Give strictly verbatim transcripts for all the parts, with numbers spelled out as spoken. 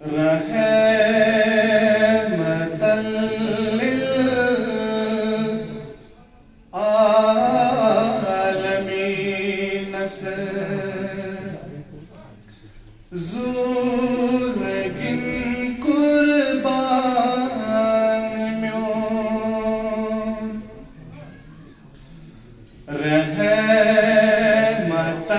رحمتاً للعالمین سے زورگن قربان میون رحمتاً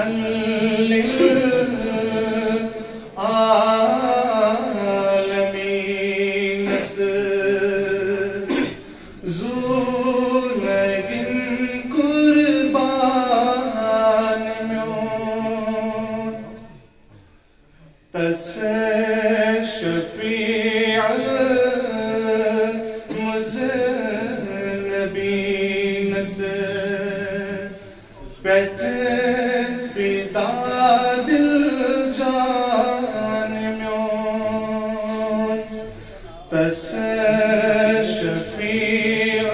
للعالمین سے زورگن قربان میون تس شفیع المذنبین سے پیٹ فدا دل جان میون تس شفیع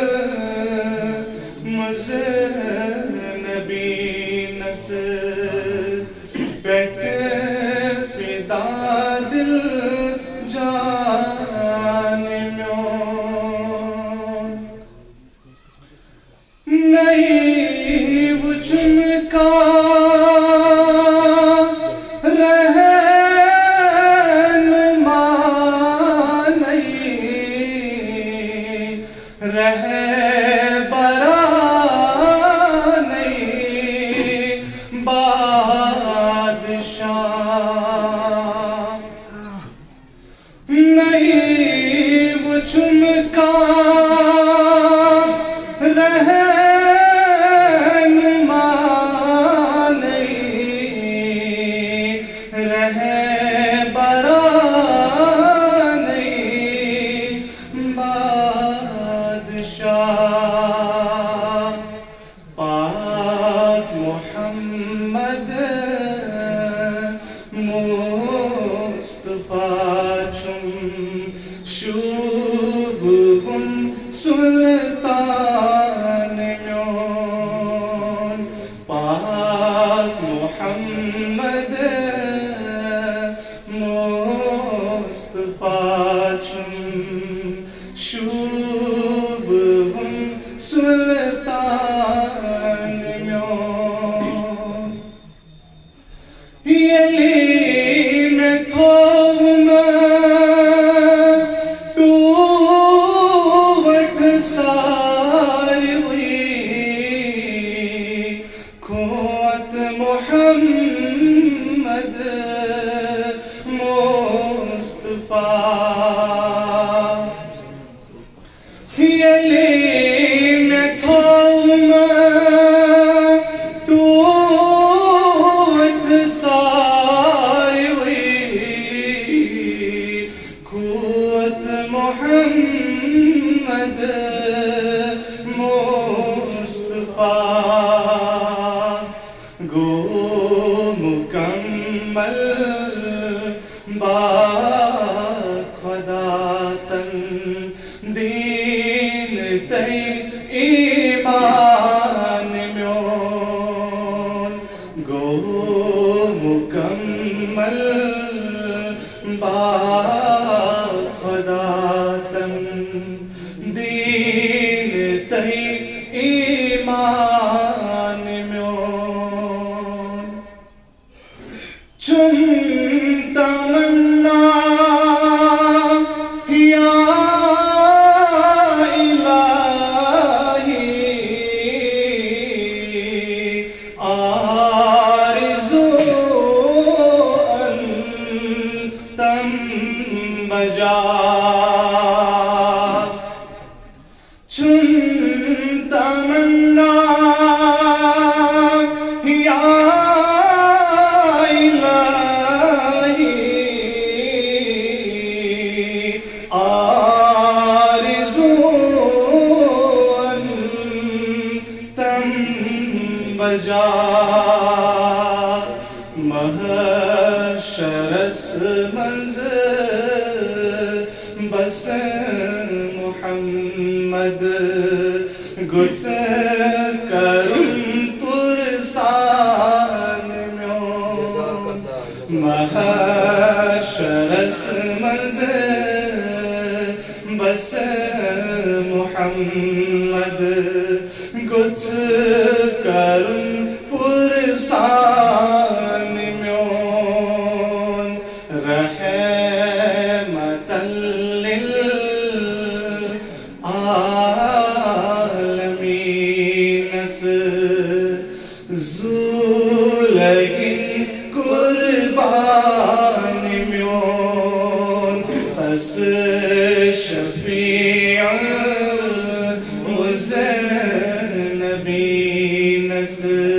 المذنبین سے پیٹ فدا دل جان میون نہیں وہ چمکا رہنما نہیں رہبرا نہیں بادشاہ نہیں وہ چمکا رہنما نہیں رہبرا نہیں بادشاہ پاک محمد مصطفیٰ چم شوبہم سلطان میون پاک محمد مصطفیٰ چم شوبہم سلطان میون یلی میں تھوم ٹوٹ ساری ہوئی قوت محمد مصطفیٰ یلی میں تھوم ٹوٹ ساری ہوئی قوت محمد مصطفیٰ گو مکمل با خدا تن دین تی ایمان میون گو مکمل با خدا تن دین تی ایمان میون چم تمنا یا الہی آرزو انتم بجا چم تمنا یا بجا محشرس منظر بس محمد گس کرم پرسان میون محشرس از بس محمد گوت کرن پرسان میون رحمتا للعالمین زولگین قربان میون پس شفیع مزنبین